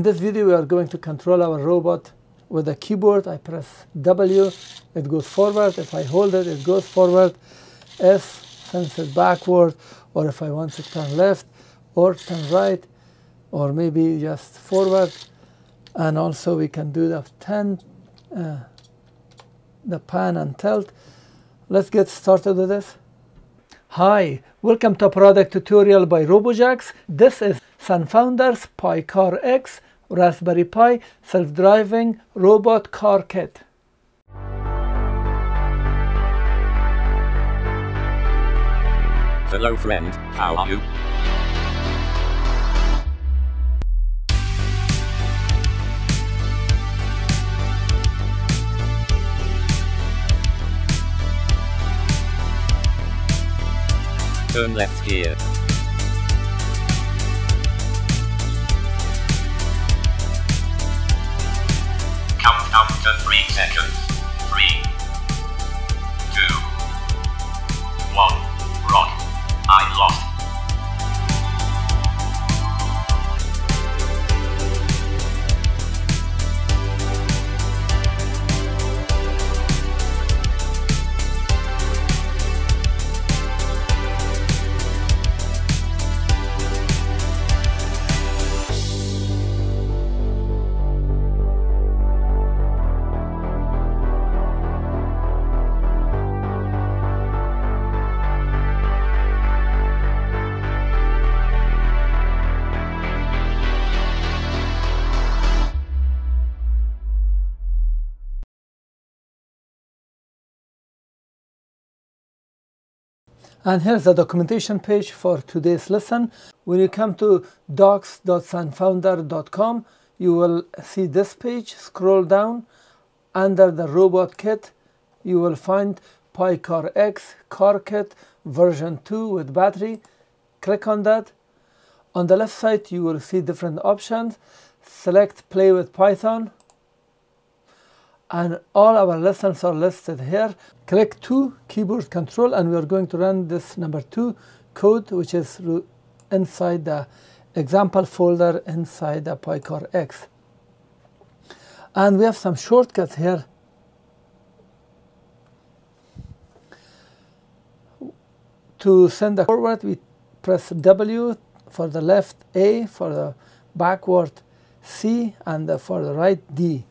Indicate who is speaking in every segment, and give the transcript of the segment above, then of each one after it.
Speaker 1: In this video we are going to control our robot with a keyboard. I press W, it goes forward. If I hold it, it goes forward. S sends it backward, or if I want to turn left or turn right, or maybe just forward. And also we can do the pan and tilt. Let's get started with this. Hi, welcome to a product tutorial by Robojax. This is SunFounder's PICAR-X Raspberry Pi self-driving robot car kit.
Speaker 2: Hello friend, how are you? Turn left here. Countdown to 3 seconds. 3, 2, 1, rock. I'm lost.
Speaker 1: And here's the documentation page for today's lesson. When you come to docs.sunfounder.com, you will see this page. Scroll down. Under the robot kit, you will find PICAR-X car kit version 2 with battery. Click on that. On the left side, you will see different options. Select play with Python. And all our lessons are listed here. Click 2 keyboard control, and we are going to run this number 2 code, which is inside the example folder inside the PICAR-X. And we have some shortcuts here. To send the forward, we press W, for the left A, for the backward C, and for the right D.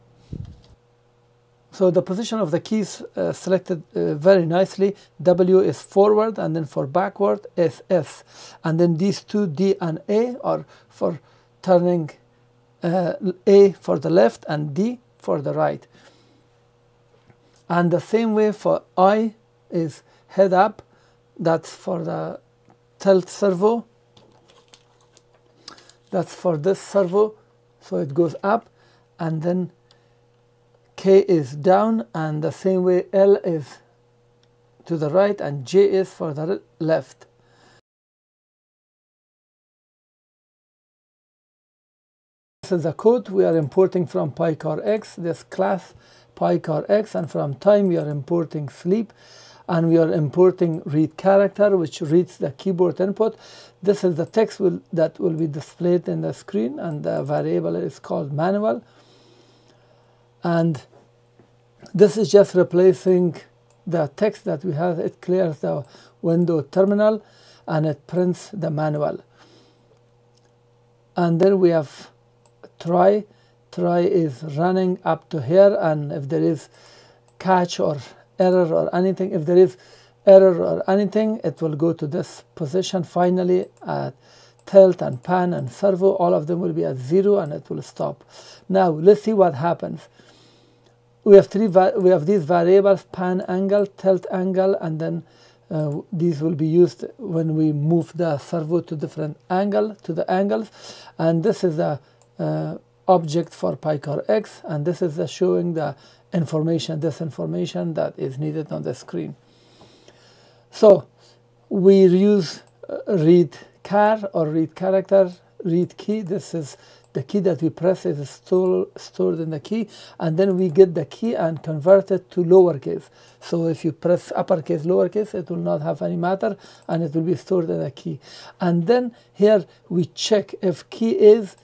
Speaker 1: So the position of the keys selected very nicely. W is forward, and then for backward is S. And then these two, D and A, are for turning A for the left and D for the right. And the same way for I is head up. That's for the tilt servo. That's for this servo. So it goes up, and then K is down, and the same way L is to the right and J is for the left. This is the code we are importing from PICAR-X, this class PICAR-X, and from time we are importing sleep, and we are importing read character, which reads the keyboard input. This is the text that will be displayed in the screen, and the variable is called manual. And this is just replacing the text that we have. It clears the window terminal and it prints the manual. And then we have try. Try is running up to here, and if there is catch or error or anything, if there is error or anything, it will go to this position. Finally, at tilt and pan and servo, all of them will be at 0, and it will stop. Now let's see what happens. We have these variables: pan angle, tilt angle, and then these will be used when we move the servo to different angles. And this is the object for PICAR-X, and this is showing the information, this information that is needed on the screen. So we use read char or read character, read key. This is the key that we press is stored in the key, and then we get the key and convert it to lowercase. So if you press uppercase, lowercase, it will not have any matter, and it will be stored in the key. And then here we check if key is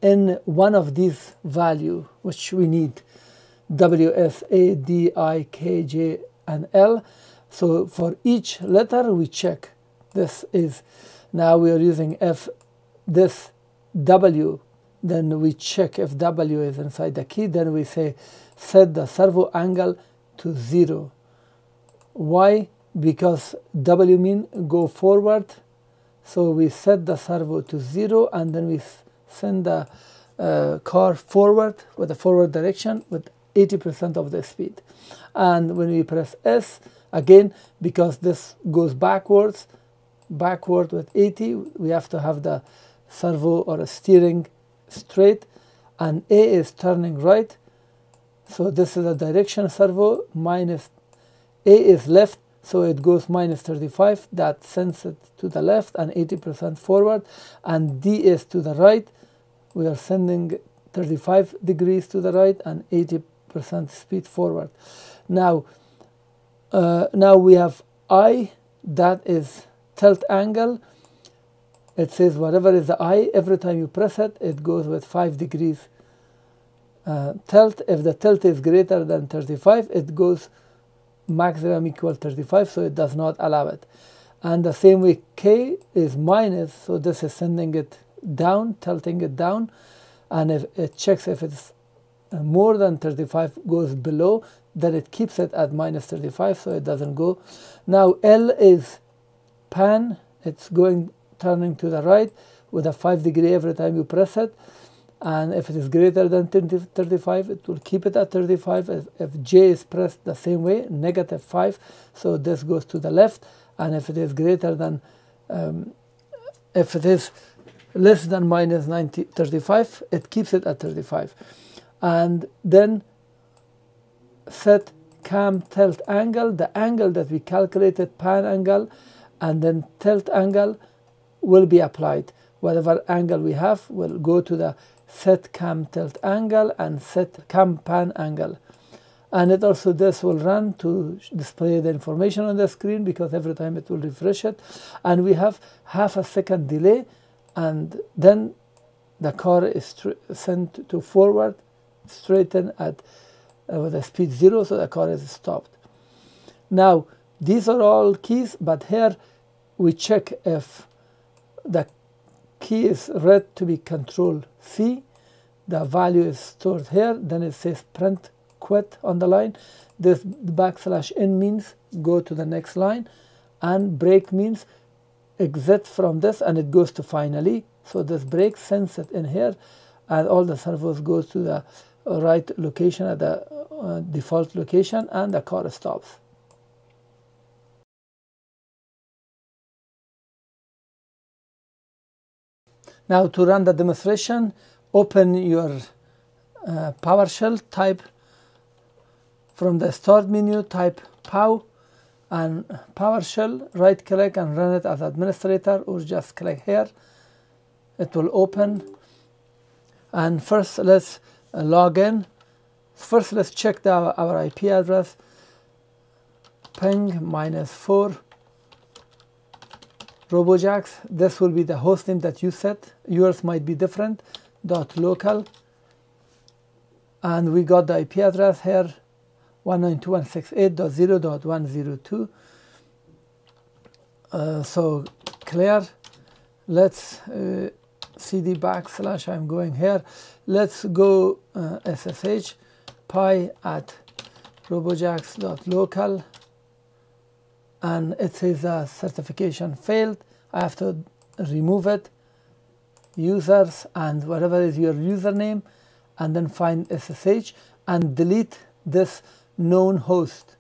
Speaker 1: in one of these value, which we need, W, S, A, D, I, K, J, and L. So for each letter we check. This is, now we are using if this W, then we check if W is inside the key, then we say set the servo angle to 0. Why? Because W mean go forward, so we set the servo to 0 and then we send the car forward with the forward direction with 80% of the speed. And when we press S, again, because this goes backward with 80, we have to have the servo or a steering straight, and A is turning right, so this is a direction servo, minus A is left, so it goes minus 35, that sends it to the left and 80% forward, and D is to the right, we are sending 35 degrees to the right and 80% speed forward. Now we have I, that is tilt angle. It says whatever is the I, every time you press it, it goes with 5 degrees tilt. If the tilt is greater than 35, it goes maximum equal 35, so it does not allow it. And the same way K is minus, so this is sending it down, tilting it down, and if it checks if it's more than 35, goes below, then it keeps it at minus 35, so it doesn't go. Now L is pan, it's turning to the right with a 5 degree every time you press it, and if it is greater than 35, it will keep it at 35. If J is pressed the same way, negative 5, so this goes to the left, and if it is greater than, if it is less than minus 35, it keeps it at 35. And then set cam tilt angle, the angle that we calculated, pan angle, and then tilt angle will be applied. Whatever angle we have will go to the set cam tilt angle and set cam pan angle. And it also, this will run to display the information on the screen, because every time it will refresh it. And we have half a second delay, and then the car is sent to forward, straighten at with a speed 0, so the car is stopped. Now these are all keys, but here we check if the key is read to be Control C, the value is stored here, then it says print quit on the line. This \n means go to the next line, and break means exit from this, and it goes to finally. So this break sends it in here, and all the servos goes to the right location at the default location, and the car stops. Now to run the demonstration, open your PowerShell, type from the start menu, type pow and PowerShell, right click and run it as administrator, or just click here. It will open. And first let's log in. First let's check our IP address, ping -4 Robojax. This will be the hostname that you set. Yours might be different, .local. And we got the IP address here, 192.168.0.102. So clear. Let's cd / I'm going here. Let's go SSH pi at robojax.local, and it says certification failed. I have to remove it, users, and whatever is your username, and then find SSH and delete this known host,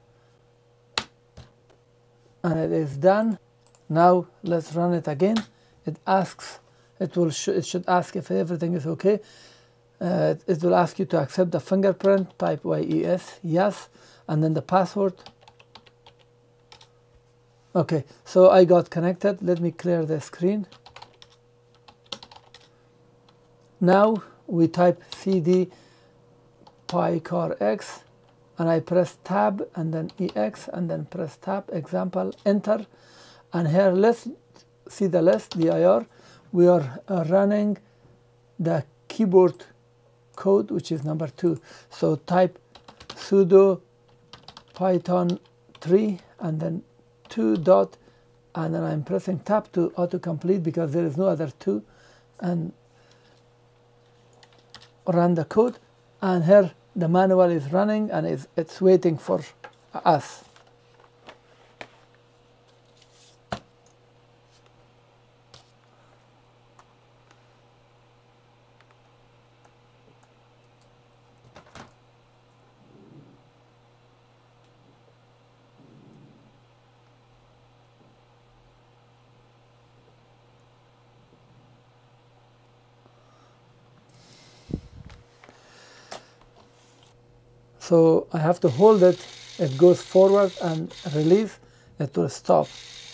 Speaker 1: and it is done. Now let's run it again. It asks, it should ask if everything is okay. It will ask you to accept the fingerprint, type YES, yes, and then the password. Okay, so I got connected. Let me clear the screen. Now we type cd PICAR-X, and I press tab and then EX and then press tab, example, enter. And here let's see the list, dir. We are running the keyboard code, which is number 2. So type sudo python 3 and then 2 dot, and then I'm pressing tab to autocomplete because there is no other 2, and run the code. And here the manual is running and it's waiting for us. So I have to hold it, it goes forward, and release, it will stop.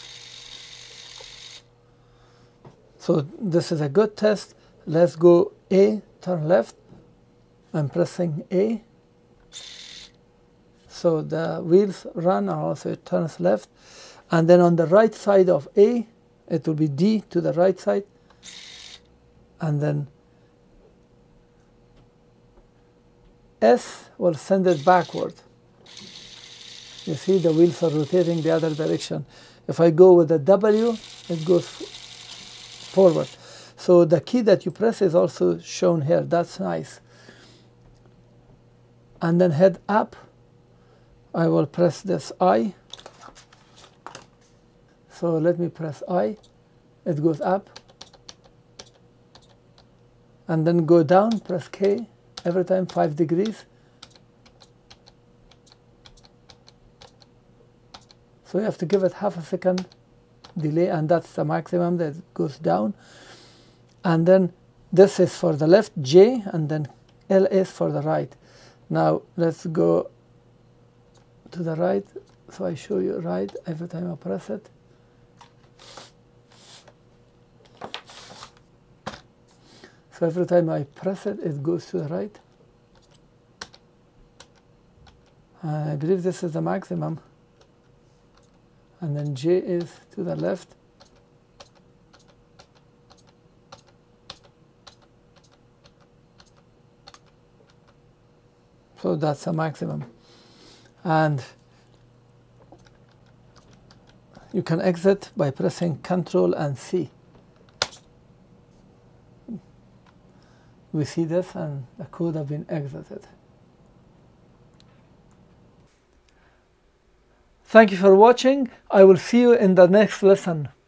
Speaker 1: So this is a good test. Let's go A, turn left. I'm pressing A. So the wheels run and also it turns left. And then on the right side of A, it will be D to the right side. And then S will send it backward. You see the wheels are rotating the other direction. If I go with the W, it goes forward. So the key that you press is also shown here. That's nice. And then head up. I will press this I. So let me press I. It goes up. And then go down, press K. Every time 5 degrees. So you have to give it half a second delay, and that's the maximum that it goes down. And then this is for the left, J, and then LS for the right. Now let's go to the right. So I show you right every time I press it. So every time I press it, it goes to the right. I believe this is the maximum. And then J is to the left. So that's the maximum. And you can exit by pressing Ctrl and C. We see this and the code have been exited. Thank you for watching. I will see you in the next lesson.